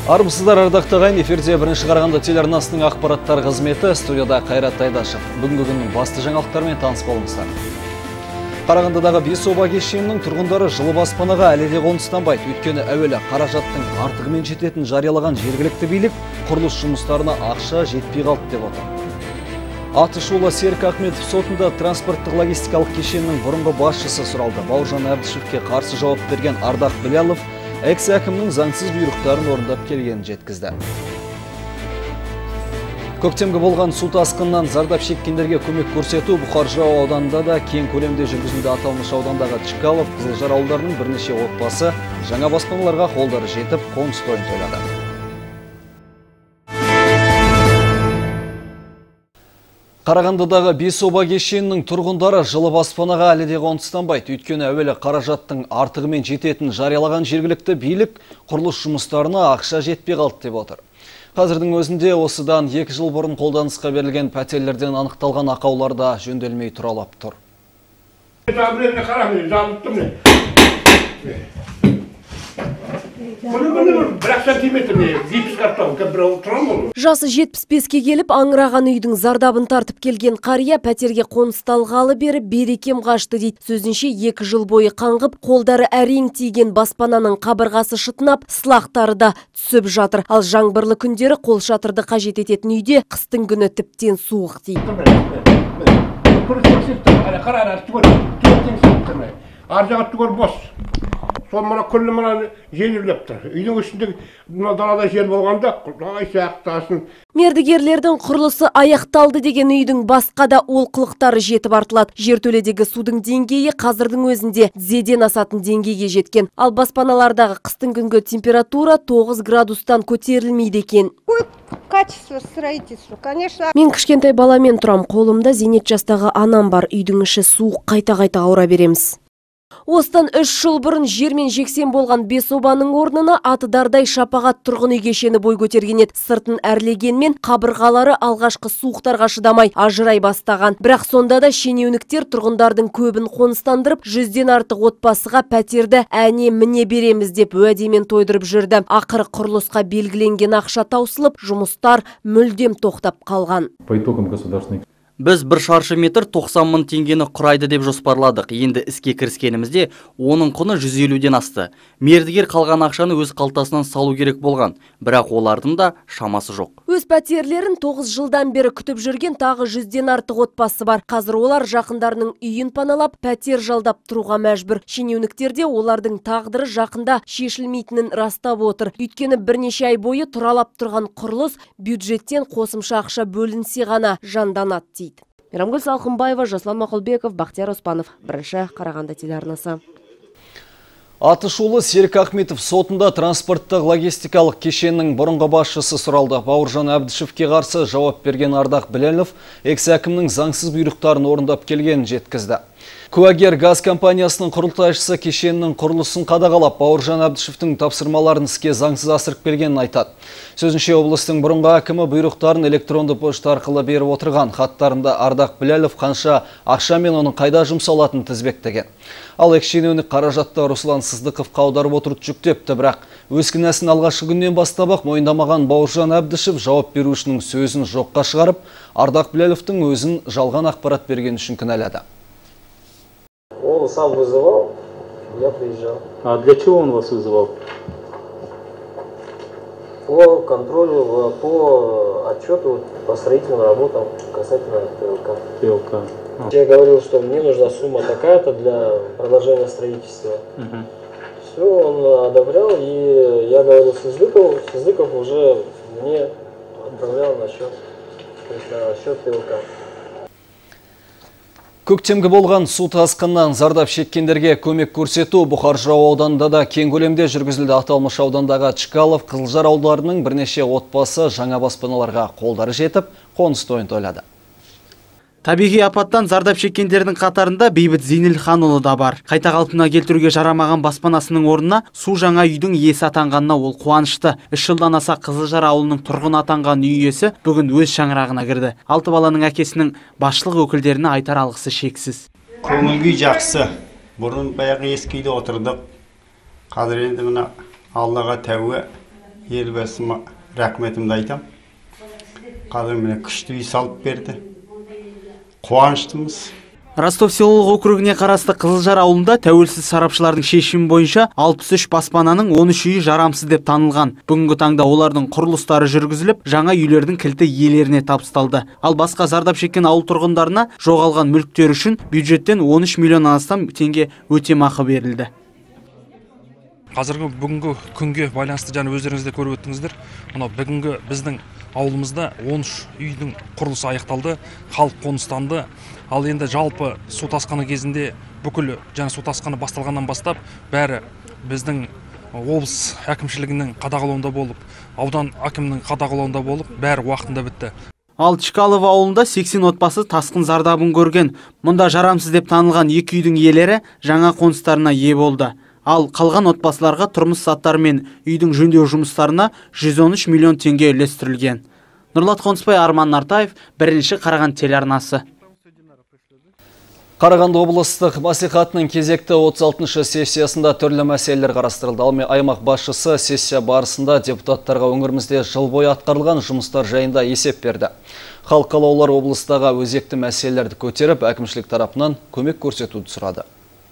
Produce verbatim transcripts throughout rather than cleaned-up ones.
Армысыздар, ардақты ағайын, эфирде бірінші Қарағанды телеарнасының ақпараттар қызметі, студияда Қайрат Айдашев. Бүгінгі күннің басты жаңалықтармен таныс болыңыздар. Қарағандыдағы Бесоба кешенінің тұрғындары жылы баспанаға әлі де қоныстанбайды. Өйткені әуелі қаражаттың артығымен жететін жариялаған жергілікті билік құрылыс жұмыстарына ақша жетпей қалды деп отыр. Атышулы Серік Ахметов сотында транспорттық логистикалық кешенінің бұрынғы басшысы сұралды. Бауыржан Әбдішевке қарсы жауап берген Ардақ Білялов экс-әкімнің заңсыз бұйрықтарын орындап келгенін жеткізді. Көктемгі болған су тасқынынан зардап шеккендерге көмек көрсету Бұқар Жырау ауданында да кең көлемде жүргізілді. Аталмыш аудандағы Чкалов, Қызылжар ауылдарының бірнеше отбасы жаңа баспаналарға қолдары жетіп, қоныс тойын тойлады. Қарағандыдағы Бесоба кешенінің тұрғындары жылы баспанаға әлі де қоныстанбайды. Өйткені әуелі қаражаттың артығымен жететін жариялаған жергілікті билік құрылыс жұмыстарына ақша жетпей қалды деп отыр. Қазірдің өзінде осыдан екі жыл бұрын қолданысқа берілген пәтерлерден анықталған ақауларда жөнделмей тұралап тұр. Жасы жетпіс беске келіп, аңыраған үйдің зардабын тартып келген қария пәтерге қонысталғалы бері берекем қашты дейді. Сөзінше екі жыл бойы қаңғып, қолдары әрең тиген баспананың қабырғасы шытынап, сылақтары да түсіп жатыр. Ал жаңбырлы күндері қол шатырды қажет ететін үйде қыстың күні тіптен суық дейді. Сол мына күлі мына желілеп тұр. Үйдің ішінде далада жел болғанда, құдай сақтасын. Мердігерлердің құрылысы аяқталды деген үйдің басқа да олқылықтары жетіп артылады. Жертөледегі судың деңгейі қазірдің өзінде тізеден асатын деңгейге жеткен. Ал баспаналардағы қыстың күнгі температура тоғыз градустан көтерілмейді екен. Качество строительства, конечно. Мен кішкентай баламен тұрам, қолымда зейнет жастағы анам бар. Үйдің іші суық, қайта-қайта ауыра береміз. Осыдан үш жыл бұрын жермен жексен болған Бесобаның орнына атыдардай шапағат тұрғын үй кешені бой көтерген еді. Сыртын әрлегенмен қабырғалары алғашқы суықтарға шыдамай ажырай бастаған. Бірақ сонда да шенеуніктер тұрғындардың көбін қоныстандырып, жүзден артық отбасыға пәтерді әне міне береміз деп уәдемен тойдырып жүрді. Ақыры құрылысқа белгіленген ақша таусылып, жұмыстар мүлдем тоқтап қалған. По итогам государственной Біз бір шаршы метр тоқсан мың теңгені құрайды деп жоспарладық. Енді іске кіріскенімізде оның құны жүз елуден асты. Мердігер қалған ақшаны өз қалтасынан салу керек болған, бірақ олардың да шамасы жоқ. Өз пәтерлерін тоғыз жылдан бері күтіп жүрген тағы жүзден артық отбасы бар. Қазір олар жақындарының үйін паналап, пәтер жалдап тұруға мәжбүр. Шенеуніктерде олардың тағдыры жақында шешілмейтінін растап отыр. Өйткені бірнеше ай бойы тұралап тұрған құрылыс бюджеттен қосымша ақша бөлінсе ғана жанданады дейді. Мейрамгүл Салқынбаева, Жаслан Мақұлбеков, Бақтияр Оспанов, бірінші Қарағанды телеарнасы. Атышулы Серік Ахметов сотында транспорттық логистикалық кешеннің бұрынғы басшысы сұралды. Бауыржан Әбдішевке қарсы жауап берген Ардақ Білялов экс-әкімнің заңсыз бұйрықтарын орындап келгенін жеткізді. Куәгер газ компаниясының құрылтайшысы кешеннің құрылысын қадағалап, Бауыржан Әбдішевтің тапсырмаларын іске заңсыз асырып келгенін айтады. Сөзінше, облыстың бұрынғы әкімі бұйрықтарын электронды пошта арқылы беріп отырған. Хаттарында Ардақ Білялов қанша ақша мен оның қайда жұмсалатын тізбектеген. Ал экс-шенеунік қаражатты Руслан Сыздықовқа аударып отырып жүктепті, бірақ өз кінәсін алғашқы күннен бастап-ақ мойындамаған Бауыржан Әбдішев жауап берушінің сөзін жоққа шығарып, Ардақ Біляловтың өзін жалған ақпарат берген үшін кінәлады. Он сам вызывал, я приезжал. А для чего он вас вызывал? По контролю, по отчету, по строительным работам касательно ТЛК. ТЛК. Я говорил, что мне нужна сумма такая-то для продолжения строительства. Угу. Все, он одобрял, и я говорил Сыздыкову, Сыздыков уже мне отправлял на счет, то есть на счет ТЛК. Көктемгі болған су тасқыннан зардап шеккендерге көмек көрсету Бұқар Жырау ауданында да кең көлемде жүргізілді. Аталмыш аудандағы Чкалов, Қызылжар ауылдарының бірнеше отбасы жаңа баспаналарға қолдары жетіп, қоныс тойын тойлады. Табиғи апаттан зардап шеккендердің қатарында Бейбіт Зейнелханұлы да бар. Қайта қалпына келтіруге жарамаған баспанасының орнына су жаңа үйдің иесі атанғанына ол қуанышты. Үш жылдан аса Қызылжар ауылының тұрғын атанған үй иесі бүгін өз шаңырағына кірді. Алты баланың әкесінің басшылық өкілдеріне айтар алғысы шексіз. Көңіл күй жақсы. Бұрын баяғы ескі үйде отырдық. Қазір енді мына Аллаға тәуе елбасыма рахметімді айтам. Қазір міне күшті үй салып берді. Қуаныштымыз. Ростов селолық округіне қарасты Қызылжар ауылында тәуелсіз сарапшылардың шешімі бойынша алпыс үш баспананың он үш үйі жарамсыз деп танылған. Бүгінгі таңда олардың құрылыстары жүргізіліп, жаңа үйлердің кілті иелеріне табысталды. Ал басқа зардап шеккен ауыл тұрғындарына жоғалған мүліктер үшін бюджеттен он үш миллионнан астам теңге өтемақы берілді. Қазіргі бүгінгі күнге байланысты жаңа өздеріңіз де көріп өттіңіздер. Мынау бүгінгі біздің ауылымызда он үш үйдің құрылысы аяқталды, халық қоныстанды. Ал енді жалпы су тасқыны кезінде бүкіл жаңа су тасқыны басталғаннан бастап бәрі біздің облыс әкімшілігінің қадағалауында болып, аудан әкімінің қадағалауында болып, бәрі уақытында бітті. Ал Чкалов ауылында сексен отбасы тасқын зардабын көрген. Мұнда жарамсыз деп танылған екі үйдің иелері жаңа қоныстарына ие болды. Ал қалған отбасыларға тұрмыс заттары мен үйдің жөндеу жұмыстарына жүз он үш миллион теңге үлестірілген. Нұрлат Қонысбай, Арман Нартаев, бірінші Қарағанды телеарнасы. Қарағанды облыстық мәслихатының кезекті отыз алтыншы сессиясында түрлі мәселелер қарастырылды. Ал аймақ басшысы сессия барысында депутаттарға өңірімізде жыл бойы атқарылған жұмыстар жайында есеп берді. Халық қалаулылар облыстағы өзекті мәселелерді көтеріп, әкімшілік тарапынан көмек көрсетуді сұрады.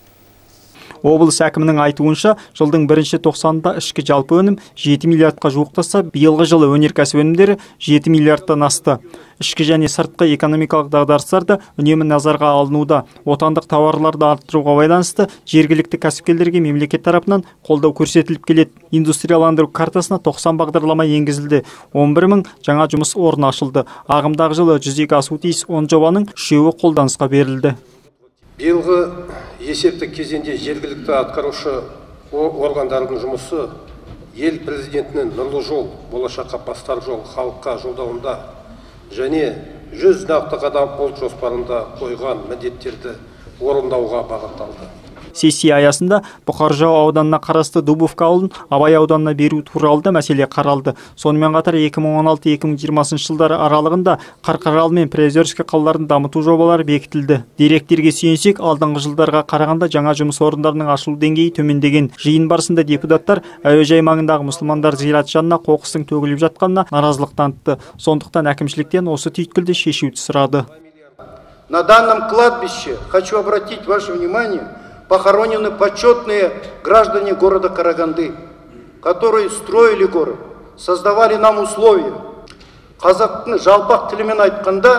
Облыс әкімінің айтуынша, жылдың бірінші тоқсанында ішкі жалпы өнім жеті миллиардқа жуықтаса, биылғы жылы өнеркәсіп өнімдері жеті миллиардтан асты. Ішкі және сыртқы экономикалық дағдарыстар да үнемі назарға алынуда. Отандық тауарларды арттыруға байланысты жергілікті кәсіпкерлерге мемлекет тарапынан қолдау көрсетіліп келеді. Индустрияландыру картасына тоқсан бағдарлама енгізілді. он бір мың жаңа жұмыс орны ашылды. Ағымдағы жылы жүзеге асуы тиіс он жобаның үшеуі қолданысқа берілді. Биылғы есептік кезеңде жергілікті атқарушы органдардың жұмысы ел президентінің нұрлы жол, болашаққа бастар жол халыққа жолдауында және жүз нақты қадам ұлт жоспарында қойған міндеттерді орындауға бағытталды. Сессия аясында Бұқар-Жырау ауданына қарасты Дубовка ауылын Абай ауданына беру туралы да мәселе қаралды. Сонымен қатар екі мың он алты екі мың жиырмасыншы жылдары аралығында Қарқаралы мен Приозерский қалаларын дамыту жобалары бекітілді. Деректерге сүйенсек, алдыңғы жылдарға қарағанда жаңа жұмыс орындарының ашылу деңгейі төмендеген. Жиын барысында депутаттар әуежай маңындағы мұсылмандар зират жанына қоқыстың төгіліп жатқанына наразылық танытты. Сондықтан әкімшіліктен осы түйткілді шешуді сұрады. На данном кладбище хочу обратить ваше внимание, похоронены почетные граждане города Караганды, которые строили город, создавали нам условия. Қазақтың жалпақ тілімен айтқанда,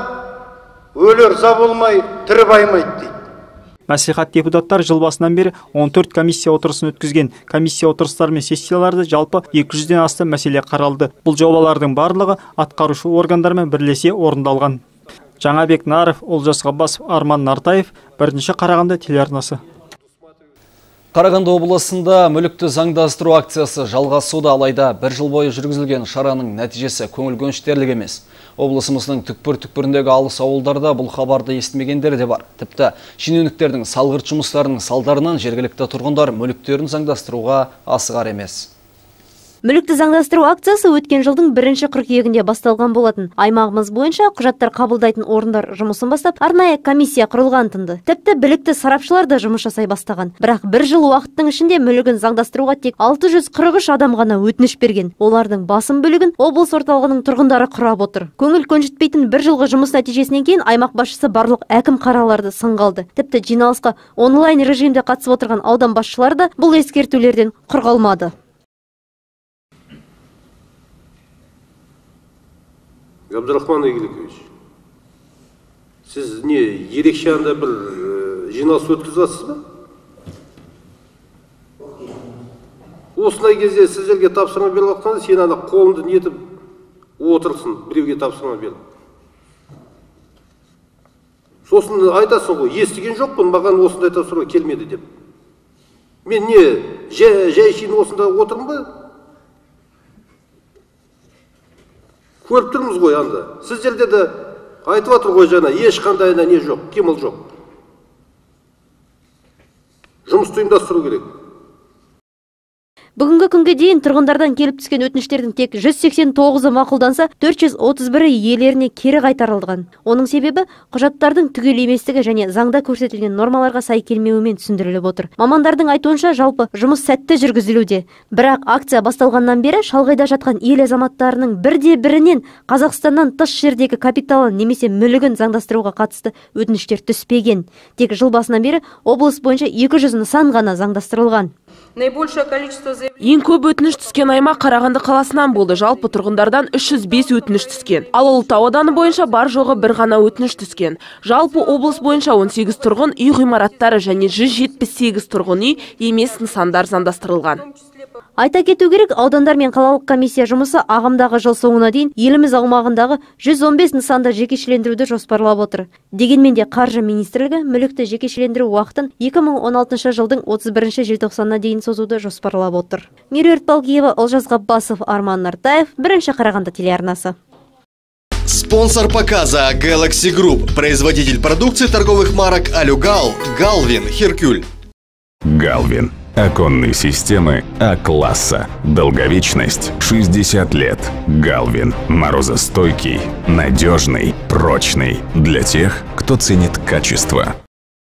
өлер за болмай, тірі баймайды дейді. Мәслихат депутаттар жыл басынан бері он төрт комиссия отырысын өткізген. Комиссия отырыстары мен сессияларды жалпы екі жүзден астам мәселе қаралды. Бұл жобалардың барлығы атқарушы органдармен бірлесе орындалған. Жаңабек Наров, Олжас Ғаббасов, Арман Нартаев, бірінші Қарағанды телеарнасы. Қарағанды облысында мүлікті заңдастыру акциясы жалғасуда, алайда бір жыл бойы жүргізілген шараның нәтижесі көңіл көншітерлік емес. Облысымыздың түкпір-түкпіріндегі алыс ауылдарда бұл хабарды естімегендер де бар. Тіпті шенеуніктердің салғырт жұмыстарының салдарынан жергілікті тұрғындар мүліктерін заңдастыруға асығар емес. Мүлікті заңдастыру акциясы өткен жылдың бірінші қыркүйегінде басталған болатын. Аймағымыз бойынша құжаттар қабылдайтын орындар жұмысын бастап, арнайы комиссия құрылған тынды. Тіпті білікті сарапшылар да жұмыс жасай бастаған. Бірақ бір жыл уақыттың ішінде мүлігін заңдастыруға тек алты жүз қырық үш адам ғана өтініш берген. Олардың басым бөлігін облыс орталығының тұрғындары құрап отыр. Көңіл көншітпейтін бір жылғы жұмыс нәтижесінен кейін аймақ басшысы барлық әкім қараларды сынға алды. Тіпті жиналысқа онлайн режимде қатысып отырған аудан басшылары да бұл ескертулерден құр қалмады. Абдрахман Игілікович, сіз не ерекше анда бір жиналыс өткізіп жатсыз ба? Осындай кезде сіздерге тапсырма беріп жатқанда, сен ана қолыңды нетіп отырсың, біреуге тапсырма беріп. Сосын айтасың ғой, естіген жоқпын, маған осындай тапсырма келмеді деп. Мен не, жай шейін осында отырмын ба? Көріп тұрмыз ғой анда. Сіздерде де айтып отыр ғой жаңа, ешқандайына не жоқ, қимыл жоқ. Жұмысты ұйымдастыру керек. Бүгінгі күнге дейін тұрғындардан келіп түскен өтініштердің тек жүз сексен тоғызы мақұлданса, төрт жүз отыз бірі иелеріне кері қайтарылған. Оның себебі құжаттардың түгел еместігі және заңда көрсетілген нормаларға сай келмеуімен түсіндіріліп отыр. Мамандардың айтуынша, жалпы жұмыс сәтті жүргізілуде. Бірақ акция басталғаннан бері шалғайда жатқан ел азаматтарының бірде бірінен Қазақстаннан тыс жердегі капиталын немесе мүлігін заңдастыруға қатысты өтініштер түспеген. Тек жыл басынан бері облыс бойынша екі жүз нысан ғана заңдастырылған. Ең көп өтініш түскен аймақ Қарағанды қаласынан болды. Жалпы тұрғындардан үш жүз бес өтініш түскен. Ал Ұлытау ауданы бойынша бар жоғы бір ғана өтініш түскен. Жалпы облыс бойынша он сегіз тұрғын үй ғимараттары және жүз жетпіс сегіз тұрғын үй емес нысандар заңдастырылған. Айта кету керек, аудандар мен қалалық комиссия жұмысы ағымдағы жыл соңына дейін еліміз аумағындағы жүз он бес нысанды жекешелендіруді жоспарлап отыр. Дегенмен де Қаржы министрлігі мүлікті жекешелендіру уақытын екі мың он алтыншы жылдың отыз бірінші желтоқсанына дейін созуды жоспарлап отыр. Меруерт Балгиева, Олжас Ғаббасов, Арман Нартаев, бірінші Қарағанды телеарнасы. Спонсор показа Galaxy Group, производитель продукции торговых марок Алюгал, Галвин, Херкюль. Галвин. Оконные системы А-класса. Долговечность шестьдесят лет. Галвин. Морозостойкий, надежный, прочный. Для тех, кто ценит качество.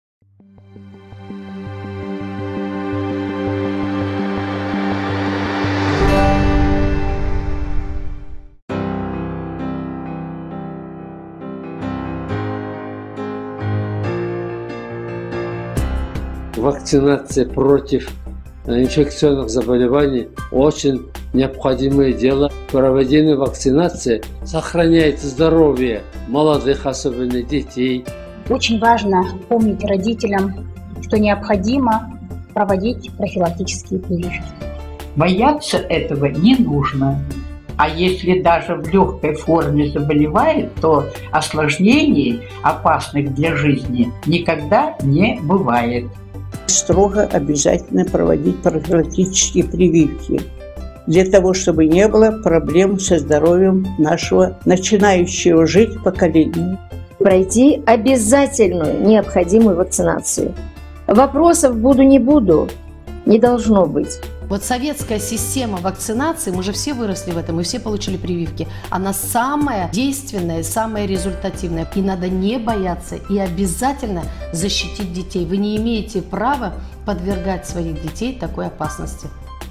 Вакцинация против инфекционных заболеваний очень необходимое дело. Проведение вакцинации сохраняет здоровье молодых, особенно детей. Очень важно помнить родителям, что необходимо проводить профилактические прививки. Бояться этого не нужно. А если даже в легкой форме заболевает, то осложнений, опасных для жизни, никогда не бывает. Строго обязательно проводить профилактические прививки для того, чтобы не было проблем со здоровьем нашего начинающего жить поколения. Пройти обязательную необходимую вакцинацию. Вопросов буду не буду не должно быть. Вот советская система вакцинации, мы же все выросли в этом, мы все получили прививки. Она самая действенная, самая результативная. И надо не бояться и обязательно защитить детей. Вы не имеете права подвергать своих детей такой опасности.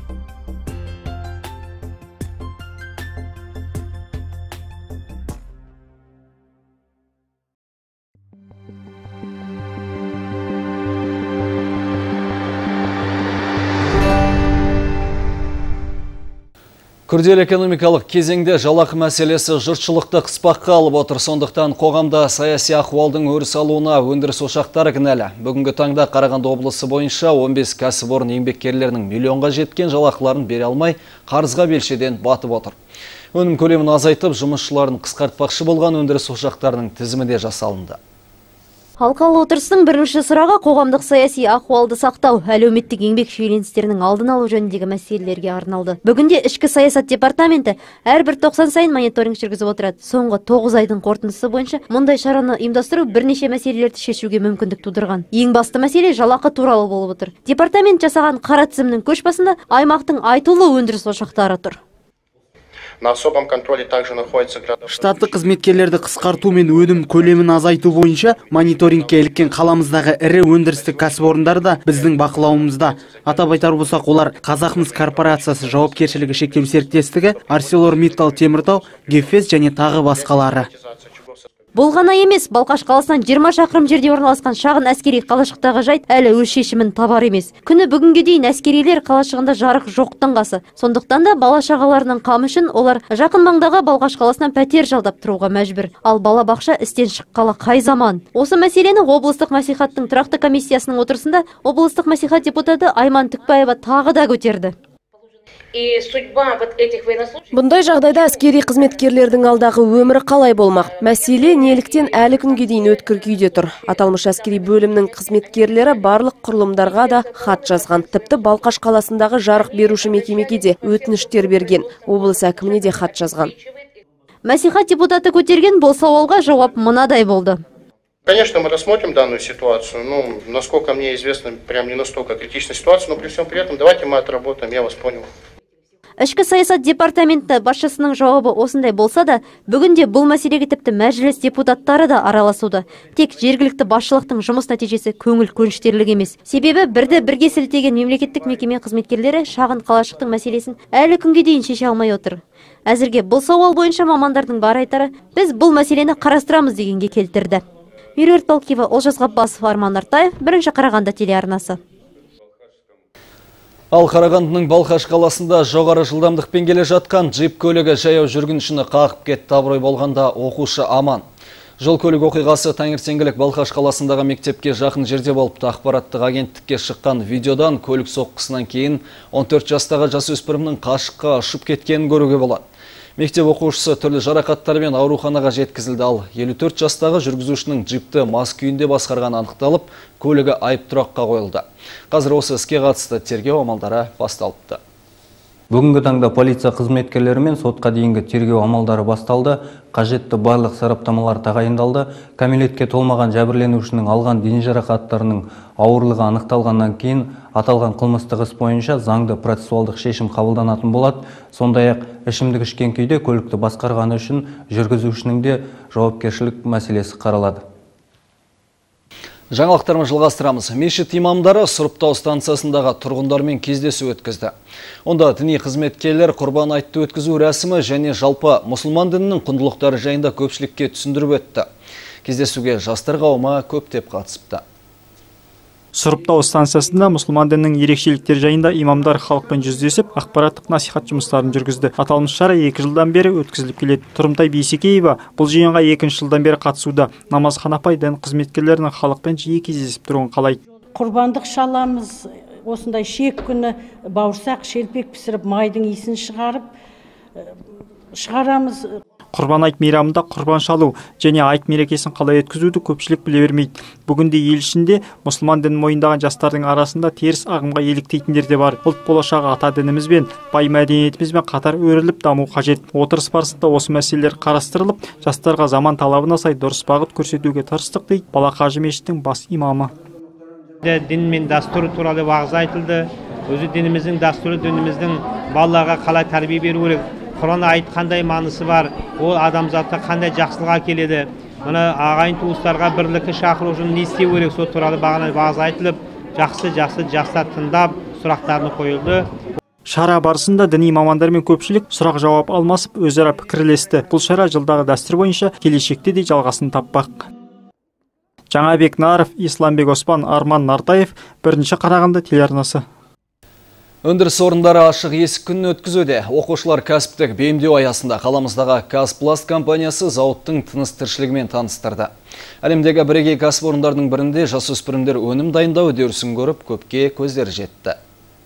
Күрделі экономикалық кезеңде жалақы мәселесі жұртшылықты қыспаққа алып отыр. Сондықтан қоғамда саяси ахуалдың өріс алуына өндіріс ошақтары кінәлі. Бүгінгі таңда Қарағанды облысы бойынша он бес кәсіпорын еңбеккерлерінің миллионға жеткен жалақыларын бере алмай, қарызға белшеден батып отыр. Өнім көлемін азайтып, жұмысшыларын қысқартпақшы болған өндіріс ошақтарының тізімі де жасалынды. Алқалы отырыстың бірінші сұрағы қоғамдық саяси ахуалды сақтау, әлеуметтік еңбек шиеленістерінің алдын алу жөніндегі мәселелерге арналды. Бүгінде ішкі саясат департаменті әрбір тоқсан сайын мониторинг жүргізіп отырады. Соңғы тоғыз айдың қорытындысы бойынша мұндай шараны ұйымдастыру бірнеше мәселелерді шешуге мүмкіндік тудырған. Ең басты мәселе жалақы туралы болып отыр. Департамент жасаған қара тізімнің көш басында аймақтың айтулы өндіріс ошақтары тұр. На особом контроле также находится штаттық қызметкерлерді қысқарту мен өнім көлемін азайту бойынша мониторингке іліккен қаламыздағы ірі өндірістік кәсіпорындар да біздің бақылауымызда. Атап айтар болсақ, олар Қазақмыс корпорациясы жауапкершілігі шектеулі серіктестігі, ArcelorMittal Теміртау, Гефес және тағы басқалары. Бұл ғана емес, Балқаш қаласынан жиырма шақырым жерде орналасқан шағын әскери қалашықтағы жайт әлі өз шешімін табар емес. Күні бүгінге дейін әскерилер қалашығында жарық жоқтың қасы. Сондықтан да бала шағаларының қамы үшін олар жақын маңдағы Балқаш қаласынан пәтер жалдап тұруға мәжбүр. Ал балабақша істен шыққалы қай заман. Осы мәселені облыстық мәслихаттың тұрақты комиссиясының отырысында облыстық мәслихат депутаты Айман Түкбаева тағы да көтерді. Бұндай жағдайда әскери қызметкерлердің алдағы өмірі қалай болмақ? Мәселе неліктен әлі күнге дейін өткір күйде тұр. Аталмыш әскери бөлімнің қызметкерлері барлық құрылымдарға да хат жазған. Тіпті Балқаш қаласындағы жарық беруші мекемеге де өтініштер берген. Облыс әкіміне де хат жазған. Мәслихат депутаты көтерген бұл сауалға жауап мынадай болды. Конечно, мы рассмотрим данную ситуацию. Ну, насколько мне известно, прям не настолько критичная ситуация, но при всем при этом давайте мы отработаем, я вас понял. Ішкі саясат департаменті басшысының жауабы осындай болса да, бүгінде бұл мәселеге тіпті мәжіліс депутаттары да араласуда. Тек жергілікті басшылықтың жұмыс нәтижесі көңіл көншітерлік емес. Себебі бірді бірге сілтеген мемлекеттік мекеме қызметкерлері шағын қалашықтың мәселесін әлі күнге дейін шеше алмай отыр. Әзірге бұл сауал бойынша мамандардың бар айтары, біз бұл мәселені қарастырамыз дегенге келтірді. Меруерт Балкиева, Олжас Ғаббасов, Арман Нартаев, бірінші Қарағанды телеарнасы. Ал Қарағандының Балқаш қаласында жоғары жылдамдықпен келе жатқан джип көлігі жаяу жүргіншіні қағып кетті. Абырой болғанда оқушы аман. Жол көлік оқиғасы таңертеңгілік Балқаш қаласындағы мектепке жақын жерде болыпты. Ақпараттық агенттікке шыққан видеодан көлік соққысынан кейін он төрт жастағы жасөспірімнің қашыққа ұшып кеткенін көруге болады. Мектеп оқушысы түрлі жарақаттармен ауруханаға жеткізілді. Ал елу төрт жастағы жүргізушінің джипті мас күйінде басқарғаны анықталып, көлігі айып тұраққа қойылды. Қазір осы іске қатысты тергеу амалдары басталыпты. Бүгінгі таңда полиция қызметкерлері мен сотқа дейінгі тергеу амалдары басталды. Қажетті барлық сараптамалар тағайындалды. Кәмелетке толмаған жәбірленушінің алған дене жарақаттарының ауырлығы анықталғаннан кейін аталған қылмыстық іс бойынша заңды процессуалдық шешім қабылданатын болады. Сондай-ақ ішімдік ішкен күйде көлікті басқарғаны үшін жүргізушінің де жауапкершілік мәселесі қаралады. Жаңалықтармен жалғастырамыз. Мешіт имамдары Сұрыптау станциясындағы тұрғындармен кездесу өткізді. Онда діни қызметкерлер құрбан айтты өткізу рәсімі және жалпы мұсылман дінінің құндылықтары жайында көпшілікке түсіндіріп өтті. Кездесуге жастар қауымы көптеп қатысыпты. Сұрыптау станциясында мұсылман дінінің ерекшеліктері жайында имамдар халықпен жүздесіп, ақпараттық насихат жұмыстарын жүргізді. Аталмыш шара екі жылдан бері өткізіліп келеді. Тұрымтай Бейсекеева бұл жиынға екінші жылдан бері қатысуда. Намазхан апай дін қызметкерлерінің халықпен жиі кездесіп тұруын қалайды. Құрбандық шаламыз, осындай шек күні бауырсақ, шелпек пісіріп, майдың иісін шығарып шығарамыз. Құрбан айт мейрамында құрбан шалу және айт мерекесін қалай өткізуді көпшілік біле бермейді. Бүгінде ел ішінде мұсылман дінін мойындаған жастардың арасында теріс ағымға еліктейтіндер де бар. Ұлт болашағы ата дінімізбен, бай мәдениетімізбен қатар өріліп даму қажет. Отырыс барысында осы мәселелер қарастырылып, жастарға заман талабына сай дұрыс бағыт көрсетуге тырыстық дейді Балақажы мешіттің бас имамы. Дін мен дәстүр туралы уағыз айтылды. Өзі дініміздің дәстүрі, дініміздің балаларға қалай тәрбие беру керек. Құран айт қандай манысы бар, ол адамзатқа қандай жақсылық әкеледі. Мұны ағайын туыстарға бірлікке шақыру үшін не істеу керек, сол туралы бағана уағыз айтылып, жақсы-жақсы жастар тыңдап, сұрақтарын қойылды. Шара барысында діни мамандар мен көпшілік сұрақ-жауап алмасып, өзара пікірлесті. Бұл шара жылдағы дәстүр бойынша келешекте де жалғасын таппақ. Жаңабек Наров, Исламбек Оспан, Арман Нартаев, бірінші Қарағанды телеарнасы. Өндіріс орындары ашық есік күнін өткізуде. Оқушылар кәсіптік бейімдеу аясында қаламыздағы Казпласт компаниясы зауыттың тыныс тіршілігімен таныстырды. Әлемдегі бірегей кәсіпорындардың бірінде жасөспірімдер өнім дайындау үдерісін көріп, көпке көздері жетті.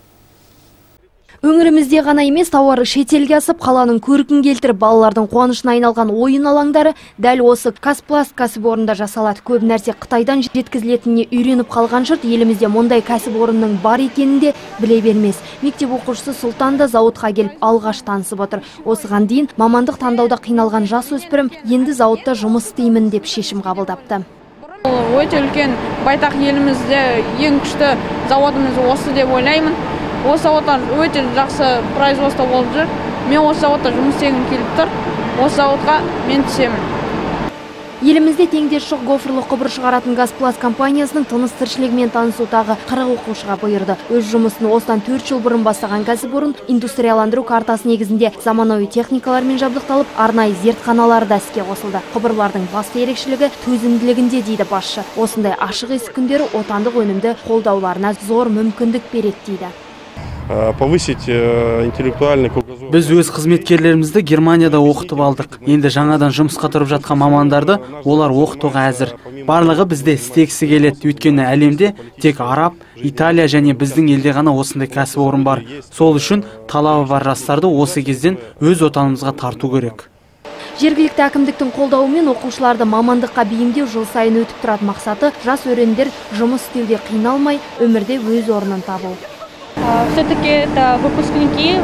Өңірімізде ғана емес, тауары шетелге асып, қаланың көркін келтіріп, балалардың қуанышына айналған ойын алаңдары дәл осы Казпласт кәсіпорында жасалады. Көп нәрсе Қытайдан жеткізілетініне үйреніп қалған жұрт елімізде мұндай кәсіпорынның бар екенін де біле бермес. Мектеп оқушысы Сұлтан да зауытқа келіп алғаш танысып отыр. Осыған дейін мамандық таңдауда қиналған жасөспірім енді зауытта жұмыс істеймін деп шешім қабылдапты. Өте үлкен байтақ елімізде ең күшті заводымыз осы деп ойлаймын. Осы зауытта өте жақсы производство болып жүр. Мен осы зауытта жұмыс істегім келіп тұр. Осы зауытқа мен түсемін. Елімізде теңдесі жоқ гофрлы құбыр шығаратын Казпласт компаниясының тыныс тіршілігімен танысу тағы қырық оқушыға бұйырды. Өз жұмысын осыдан төрт жыл бұрын бастаған кәсіпорын индустрияландыру картасы негізінде заманауи техникалармен жабдықталып, арнайы зертханалары да іске қосылды. Құбырлардың басты ерекшелігі төзімділігінде дейді басшы. Осындай ашық есік күндері отандық өнімді қолдауларына зор мүмкіндік береді дейді. Повысить интеллектуальный кругозор. Біз өз қызметкерлерімізді Германияда оқытып алдық. Енді жаңадан жұмысқа тұрып жатқан мамандарды олар оқытуға әзір. Барлығы бізде істегісі келеді. Өйткені әлемде тек Араб, Италия және біздің елде ғана осындай кәсіпорын бар. Сол үшін талабы бар жастарды осы кезден өз отанымызға тарту керек. Жергілікті әкімдіктің қолдауымен оқушыларды мамандыққа бейімдеу жыл сайын өтіп тұрады. Мақсаты жас өрендер жұмыс істеуде қиналмай, өмірде өз орнын табу.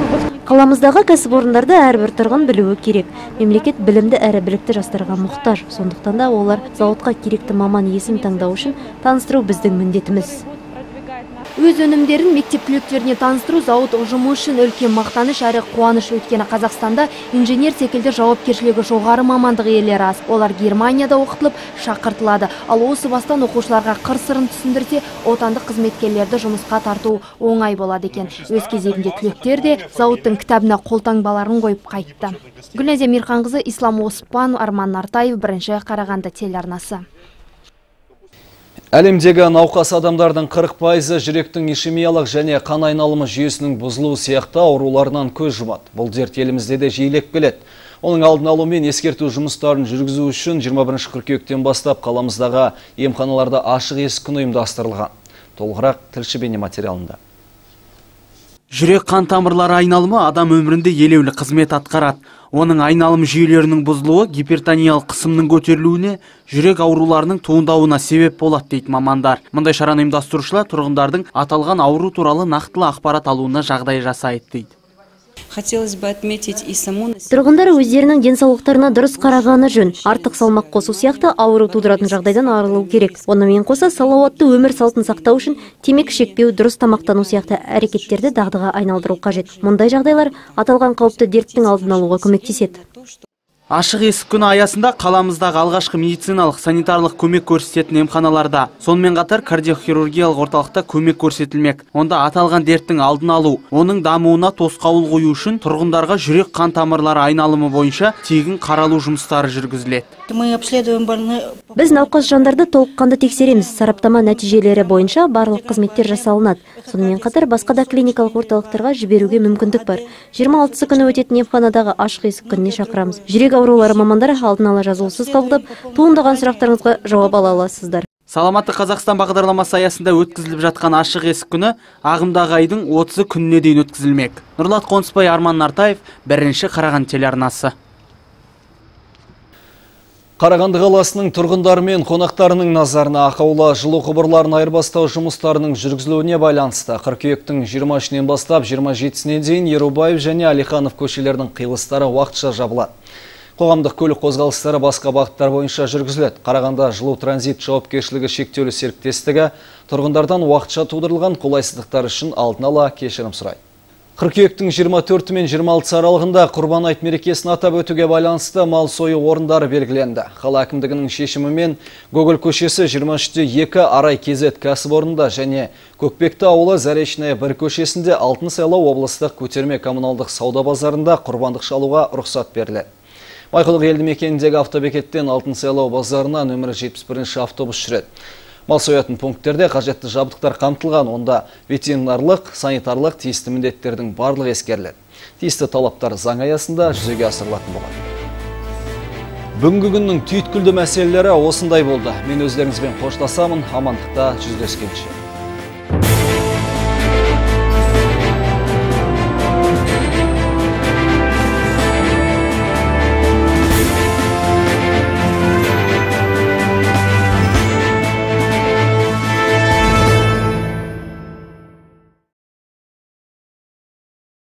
Қаламыздағы кәсіпорындарды әрбір тұрғын білуі керек. Мемлекет білімді әрі білікті жастарға мұқтаж. Сондықтан да олар зауытқа керекті маман есім таңдау үшін таныстыру біздің міндетіміз. Өз өнімдерін мектеп түлектеріне таныстыру зауыт ұжымы үшін үлкен мақтаныш әрі қуаныш. Өйткені Қазақстанда инженер секілді жауапкершілігі жоғары мамандық иелері аз. Олар Германияда оқытылып, шақыртылады. Ал осы бастан оқушыларға қыр-сырын түсіндірсе, отандық қызметкерлерді жұмысқа тарту оңай болады екен. Өз кезегінде түлектер де зауыттың кітабына қолтаңбаларын қойып қайтты. Гүлназия Мирханқызы, Ислам Оспан, Арман Нартаев, бірінші Қарағанды телеарнасы. Әлемдегі науқас адамдардың қырық пайызы жүректің ишемиялық және қан айналымы жүйесінің бұзылуы сияқты ауруларынан көз жұмады. Бұл дерт елімізде де жиілеп келеді. Оның алдын алу мен ескерту жұмыстарын жүргізу үшін жиырма бірінші қыркүйектен бастап қаламыздағы емханаларда ашық есік күні ұйымдастырылған. Толығырақ тілші бейнематериалында. Жүрек қан тамырлары айналымы адам өмірінде елеулі қызмет атқарады. Оның айналым жүйелерінің бұзылуы гипертониялық қысымның көтерілуіне, жүрек ауруларының туындауына себеп болады дейді мамандар. Мұндай шараны ұйымдастырушылар тұрғындардың аталған ауру туралы нақтылы ақпарат алуына жағдай жасайды дейді. Хотелось бы отметить и саму... Тұрғындар өздерінің денсаулықтарына дұрыс қарағаны жөн. Артық салмақ қосу сияқты ауру тудыратын жағдайдан арылу керек. Онымен қоса салауатты өмір салтын сақтау үшін темекі шекпеу, дұрыс тамақтану сияқты әрекеттерді дағдыға айналдыру қажет. Мұндай жағдайлар аталған қауіпті дерттің алдын алуға көмектеседі. Ашық есік күні аясында қаламыздағы алғашқы медициналық санитарлық көмек көрсететін емханаларда, сонымен қатар кардиохирургиялық орталықта көмек көрсетілмек. Онда аталған дерттің алдын алу, оның дамуына тосқауыл қою үшін тұрғындарға жүрек қан тамырлары айналымы бойынша тегін қаралу жұмыстары жүргізіледі. Біз науқас жандарды толыққанды тексереміз. Сараптама нәтижелері бойынша барлық қызметтер жасалынады. Сонымен қатар басқа да клиникалық орталықтарға жіберуге мүмкіндік бар. жиырма алтысы күні өтетін емханадағы ашық есік күніне шақырамыз. Жүрек аурулары мамандары алдын ала жазылусыз қабылдап, туындаған сұрақтарыңызға жауап ала аласыздар. Саламатты Қазақстан бағдарламасы аясында өткізіліп жатқан ашық есік күні ағымдағы айдың отызы күніне дейін өткізілмек. Нұрлат Қонысбай, Арман Нартаев, бірінші Қарағанды телеарнасы. Қарағанды қаласының тұрғындары мен қонақтарының назарына ақаулы жылу құбырларын айырбастау жұмыстарының жүргізілуіне байланысты қыркүйектің жиырма үшінен бастап жиырма жетісіне дейін Ерубаев және Алиханов көшелерінің қиылыстары уақытша жабылады. Қоғамдық көлік қозғалыстары басқа бағыттар бойынша жүргізіледі. Қарағанды жылу транзит жауапкершілігі шектеулі серіктестігі тұрғындардан уақытша тудырылған қолайсыздықтар үшін алдын ала кешірім сұрайды. Қыркүйектің жиырма төрті мен жиырма алтысы аралығында Құрбан айт мерекесін атап өтуге байланысты мал сою орындары белгіленді. Қала әкімдігінің шешімімен Гоголь көшесі жиырма үште екі Арай Кезет кәсіпорнында және Көкпекті ауылы Заречная бір көшесінде Алтын Сайлау облыстық көтерме коммуналдық сауда базарында құрбандық шалуға рұқсат беріледі. Майқұдық елді мекеніндегі автобекеттен Алтын Сайлау базарына нөмірі жетпіс бірінші автобус жүреді. Мал соятын пункттерде қажетті жабдықтар қамтылған, онда ветеринарлық, санитарлық тиісті міндеттердің барлығы ескеріледі. Тиісті талаптар заң аясында жүзеге асырылатын болады. Бүгінгі күннің түйткілді мәселелері осындай болды. Мен өздеріңізбен қоштасамын, амандықта жүздескенше.